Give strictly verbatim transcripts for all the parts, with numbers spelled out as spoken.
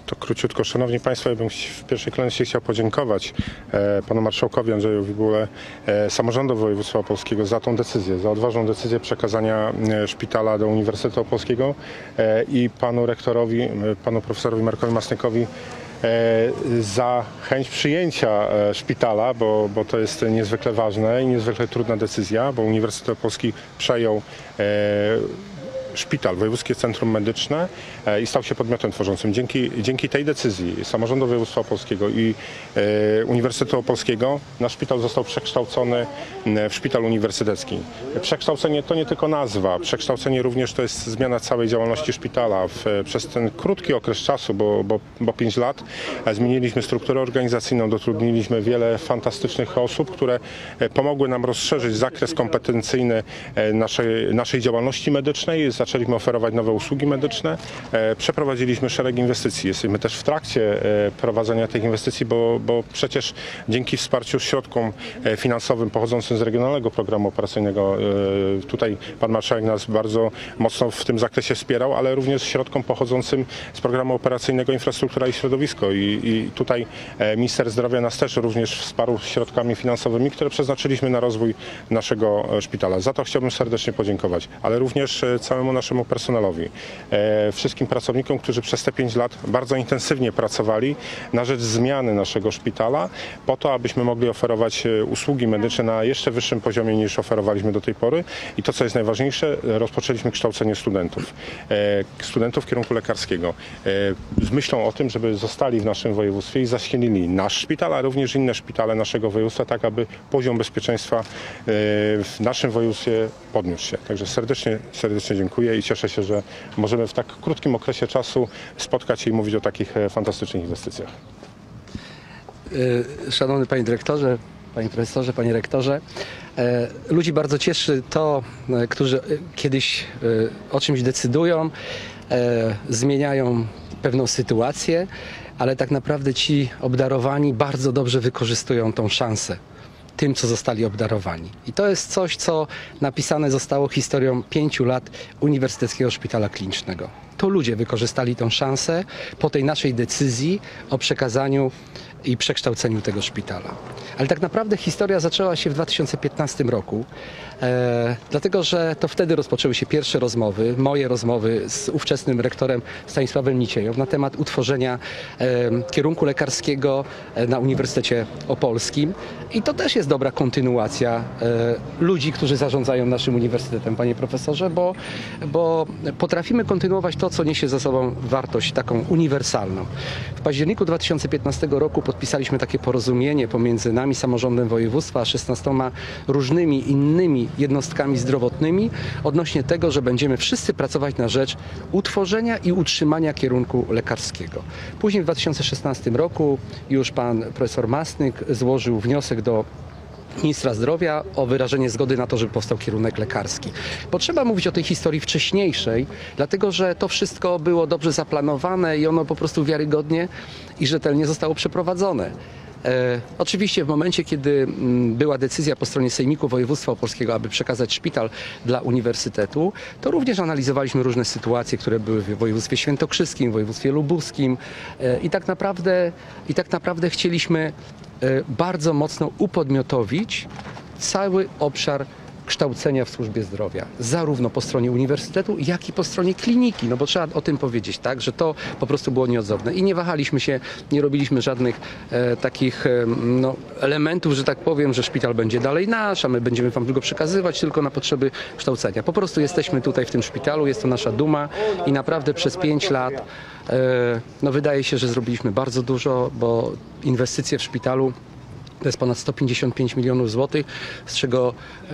To króciutko. Szanowni Państwo, ja bym w pierwszej kolejności chciał podziękować e, panu marszałkowi Andrzejowi Bule, e, samorządu województwa opolskiego za tą decyzję, za odważną decyzję przekazania e, szpitala do Uniwersytetu Opolskiego e, i panu rektorowi, e, panu profesorowi Markowi Masnykowi e, za chęć przyjęcia e, szpitala, bo, bo to jest niezwykle ważne i niezwykle trudna decyzja, bo Uniwersytet Opolski przejął e, szpital, Wojewódzkie Centrum Medyczne i stał się podmiotem tworzącym. Dzięki, dzięki tej decyzji Samorządu Województwa Opolskiego i e, Uniwersytetu Opolskiego nasz szpital został przekształcony w szpital uniwersytecki. Przekształcenie to nie tylko nazwa, przekształcenie również to jest zmiana całej działalności szpitala. W, przez ten krótki okres czasu, bo, bo, bo pięć lat, zmieniliśmy strukturę organizacyjną, dotrudniliśmy wiele fantastycznych osób, które pomogły nam rozszerzyć zakres kompetencyjny naszej, naszej działalności medycznej. Zaczęliśmy oferować nowe usługi medyczne, e, przeprowadziliśmy szereg inwestycji. Jesteśmy też w trakcie e, prowadzenia tych inwestycji, bo, bo przecież dzięki wsparciu środkom e, finansowym pochodzącym z Regionalnego Programu Operacyjnego, e, tutaj pan marszałek nas bardzo mocno w tym zakresie wspierał, ale również środkom pochodzącym z Programu Operacyjnego Infrastruktura i Środowisko. I, i tutaj e, minister zdrowia nas też również wsparł środkami finansowymi, które przeznaczyliśmy na rozwój naszego szpitala. Za to chciałbym serdecznie podziękować, ale również e, całemu naszemu personelowi, e, wszystkim pracownikom, którzy przez te pięć lat bardzo intensywnie pracowali na rzecz zmiany naszego szpitala, po to, abyśmy mogli oferować usługi medyczne na jeszcze wyższym poziomie niż oferowaliśmy do tej pory. I to, co jest najważniejsze, rozpoczęliśmy kształcenie studentów. E, studentów w kierunku lekarskiego. E, z myślą o tym, żeby zostali w naszym województwie i zasilili nasz szpital, a również inne szpitale naszego województwa, tak aby poziom bezpieczeństwa e, w naszym województwie podniósł się. Także serdecznie, serdecznie dziękuję. I cieszę się, że możemy w tak krótkim okresie czasu spotkać się i mówić o takich fantastycznych inwestycjach. Szanowny Panie Dyrektorze, Panie Profesorze, Panie Rektorze, ludzi bardzo cieszy to, którzy kiedyś o czymś decydują, zmieniają pewną sytuację, ale tak naprawdę ci obdarowani bardzo dobrze wykorzystują tą szansę tym, co zostali obdarowani. I to jest coś, co napisane zostało historią pięciu lat Uniwersyteckiego Szpitala Klinicznego. To ludzie wykorzystali tę szansę po tej naszej decyzji o przekazaniu i przekształceniu tego szpitala. Ale tak naprawdę historia zaczęła się w dwa tysiące piętnastym roku, e, dlatego że to wtedy rozpoczęły się pierwsze rozmowy, moje rozmowy z ówczesnym rektorem Stanisławem Nicieją na temat utworzenia e, kierunku lekarskiego na Uniwersytecie Opolskim. I to też jest dobra kontynuacja e, ludzi, którzy zarządzają naszym uniwersytetem, panie profesorze, bo, bo potrafimy kontynuować to, co niesie za sobą wartość taką uniwersalną. W październiku dwa tysiące piętnastego roku podpisaliśmy takie porozumienie pomiędzy nami, samorządem województwa, a szesnastoma różnymi innymi jednostkami zdrowotnymi odnośnie tego, że będziemy wszyscy pracować na rzecz utworzenia i utrzymania kierunku lekarskiego. Później w dwa tysiące szesnastym roku już pan profesor Masnyk złożył wniosek do ministra zdrowia o wyrażenie zgody na to, żeby powstał kierunek lekarski. Potrzeba mówić o tej historii wcześniejszej, dlatego że to wszystko było dobrze zaplanowane i ono po prostu wiarygodnie i rzetelnie zostało przeprowadzone. E, oczywiście w momencie, kiedy m, była decyzja po stronie Sejmiku Województwa Opolskiego, aby przekazać szpital dla uniwersytetu, to również analizowaliśmy różne sytuacje, które były w województwie świętokrzyskim, w województwie lubuskim e, i tak naprawdę, i tak naprawdę chcieliśmy e, bardzo mocno upodmiotowić cały obszar kształcenia w służbie zdrowia, zarówno po stronie uniwersytetu, jak i po stronie kliniki, no bo trzeba o tym powiedzieć, tak, że to po prostu było nieodzowne i nie wahaliśmy się, nie robiliśmy żadnych e, takich e, no, elementów, że tak powiem, że szpital będzie dalej nasz, a my będziemy wam tylko przekazywać tylko na potrzeby kształcenia. Po prostu jesteśmy tutaj w tym szpitalu, jest to nasza duma i naprawdę przez pięć lat e, no, wydaje się, że zrobiliśmy bardzo dużo, bo inwestycje w szpitalu to jest ponad sto pięćdziesiąt pięć milionów złotych, z czego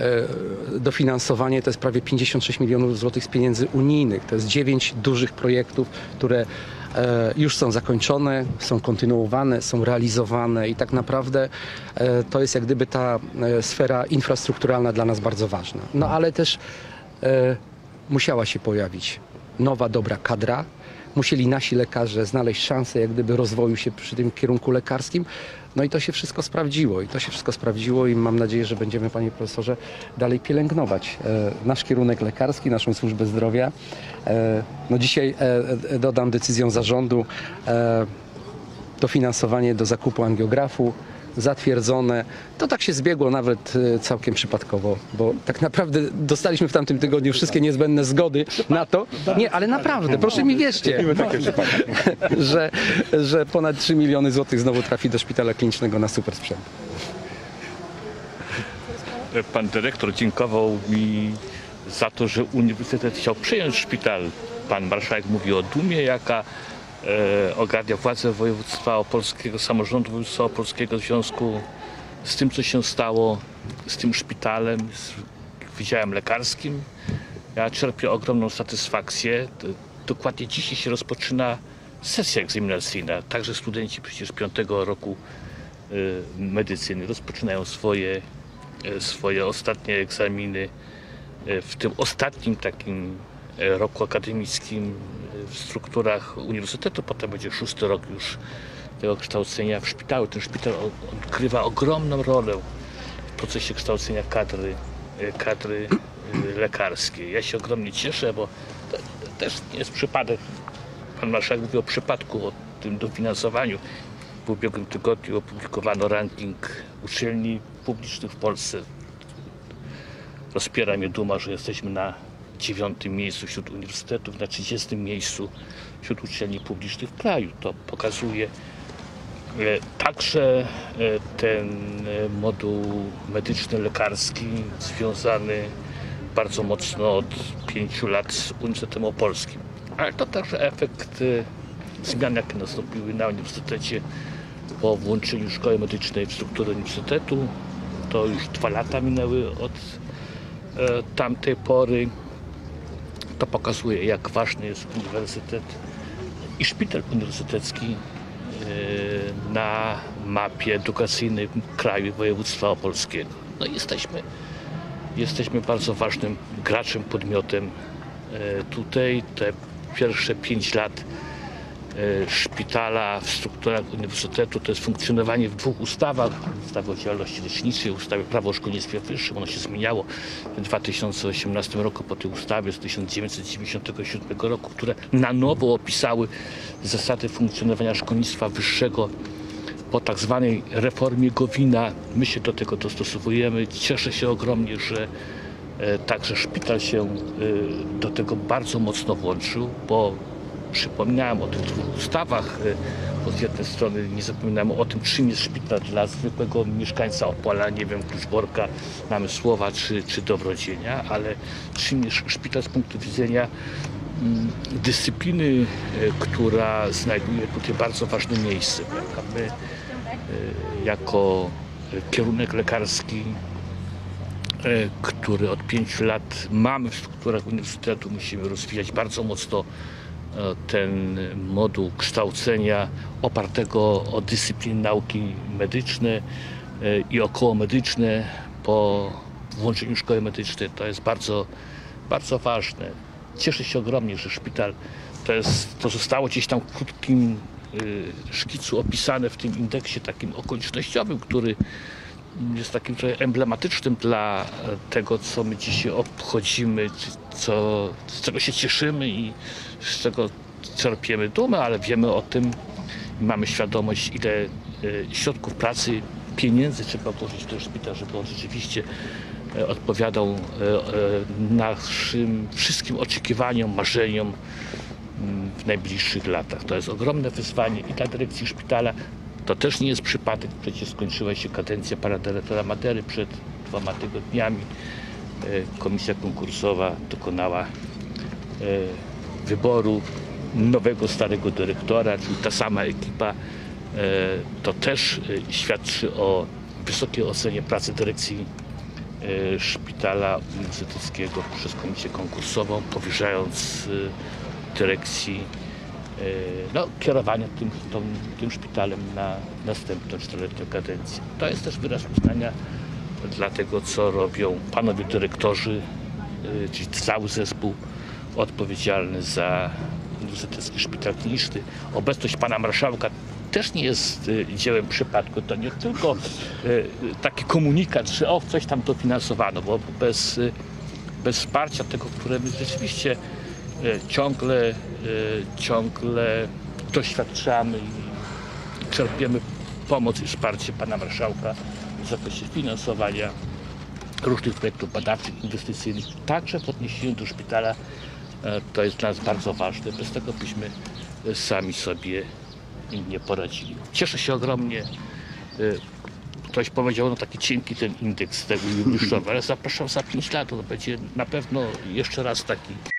e, dofinansowanie to jest prawie pięćdziesiąt sześć milionów złotych z pieniędzy unijnych. To jest dziewięć dużych projektów, które e, już są zakończone, są kontynuowane, są realizowane i tak naprawdę e, to jest jak gdyby ta e, sfera infrastrukturalna dla nas bardzo ważna. No ale też e, musiała się pojawić nowa, dobra kadra, musieli nasi lekarze znaleźć szansę jak gdyby rozwoju się przy tym kierunku lekarskim. No i to się wszystko sprawdziło i to się wszystko sprawdziło i mam nadzieję, że będziemy, panie profesorze, dalej pielęgnować e, nasz kierunek lekarski, naszą służbę zdrowia. E, no dzisiaj e, dodam decyzją zarządu e, dofinansowanie do zakupu angiografu zatwierdzone. To tak się zbiegło nawet e, całkiem przypadkowo, bo tak naprawdę dostaliśmy w tamtym tygodniu wszystkie niezbędne zgody na to. Nie, ale naprawdę, proszę mi wierzcie, że, że ponad trzy miliony złotych znowu trafi do szpitala klinicznego na super sprzęt. Pan dyrektor dziękował mi za to, że uniwersytet chciał przejąć szpital. Pan marszałek mówi o dumie, jaka e, ogarnia władzę województwa opolskiego, samorządu województwa opolskiego w związku z tym, co się stało z tym szpitalem, z wydziałem lekarskim. Ja czerpię ogromną satysfakcję. Dokładnie dzisiaj się rozpoczyna sesja egzaminacyjna. Także studenci przecież piątego roku y, medycyny rozpoczynają swoje, y, swoje ostatnie egzaminy y, w tym ostatnim takim y, roku akademickim y, w strukturach uniwersytetu. Potem będzie szósty rok już tego kształcenia w szpitalu. Ten szpital odgrywa ogromną rolę w procesie kształcenia kadry, y, kadry y, lekarskiej. Ja się ogromnie cieszę, bo to, to też nie jest przypadek. Pan marszałek mówi o przypadku, o tym dofinansowaniu. W ubiegłym tygodniu opublikowano ranking uczelni publicznych w Polsce. Rozpiera mnie duma, że jesteśmy na dziewiątym miejscu wśród uniwersytetów, na trzydziestym miejscu wśród uczelni publicznych w kraju. To pokazuje e, także e, ten e, moduł medyczny, lekarski związany bardzo mocno od pięciu lat z Uniwersytetem Opolskim. Ale to także efekt e, zmian, jakie nastąpiły na uniwersytecie po włączeniu szkoły medycznej w strukturę uniwersytetu. To już dwa lata minęły od e, tamtej pory. To pokazuje, jak ważny jest uniwersytet i szpital uniwersytecki e, na mapie edukacyjnej kraju i województwa opolskiego. No i jesteśmy, jesteśmy bardzo ważnym graczem, podmiotem e, tutaj. Te pierwsze pięć lat e, szpitala w strukturach uniwersytetu to jest funkcjonowanie w dwóch ustawach. Ustawie o działalności leczniczej, ustawie Prawo o szkolnictwie wyższym. Ono się zmieniało w dwa tysiące osiemnastym roku po tej ustawie z tysiąc dziewięćset dziewięćdziesiątego siódmego roku, które na nowo opisały zasady funkcjonowania szkolnictwa wyższego po tak zwanej reformie Gowina. My się do tego dostosowujemy. Cieszę się ogromnie, że e, także szpital się e, do tego bardzo mocno włączył, bo przypominałem o tych dwóch ustawach, e, bo z jednej strony nie zapominałem o tym, czym jest szpital dla zwykłego mieszkańca Opola, nie wiem, Kluczborka, Namysłowa czy, czy Dobrodzienia, ale czym jest szpital z punktu widzenia mm, dyscypliny, e, która znajduje tutaj bardzo ważne miejsce. Prawda? My e, jako kierunek lekarski, e, który od pięciu lat mamy w strukturach uniwersytetu, musimy rozwijać bardzo mocno ten moduł kształcenia opartego o dyscypliny nauki medyczne i okołomedyczne po włączeniu szkoły medycznej. To jest bardzo, bardzo ważne. Cieszę się ogromnie, że szpital to, jest, to zostało gdzieś tam w krótkim szkicu opisane w tym indeksie takim okolicznościowym, który jest takim trochę emblematycznym dla tego, co my dzisiaj obchodzimy, co, z czego się cieszymy i z czego czerpiemy dumę, ale wiemy o tym i mamy świadomość, ile środków pracy, pieniędzy trzeba włożyć w ten szpital, żeby on rzeczywiście odpowiadał naszym wszystkim oczekiwaniom, marzeniom w najbliższych latach. To jest ogromne wyzwanie i dla dyrekcji szpitala. To też nie jest przypadek, przecież skończyła się kadencja pana dyrektora Matery przed dwoma tygodniami. Komisja konkursowa dokonała wyboru nowego, starego dyrektora, czyli ta sama ekipa. To też świadczy o wysokiej ocenie pracy dyrekcji szpitala uniwersyteckiego przez komisję konkursową, powierzając dyrekcji no, kierowania tym, tą, tym szpitalem na następną czteroletnią kadencję. To jest też wyraz uznania dla tego, co robią panowie dyrektorzy, czyli cały zespół odpowiedzialny za Uniwersytecki Szpital Kliniczny. Obecność pana marszałka też nie jest e, dziełem przypadku. To nie tylko e, taki komunikat, że o, coś tam dofinansowano, bo bez, e, bez wsparcia tego, które my rzeczywiście e, ciągle, e, ciągle doświadczamy i czerpiemy pomoc i wsparcie pana marszałka w zakresie finansowania różnych projektów badawczych, inwestycyjnych, także w odniesieniu do szpitala. To jest dla nas bardzo ważne. Bez tego byśmy sami sobie nie poradzili. Cieszę się ogromnie. Ktoś powiedział, no taki cienki ten indeks tego jubileuszowy, ale zapraszam za pięć lat, to będzie na pewno jeszcze raz taki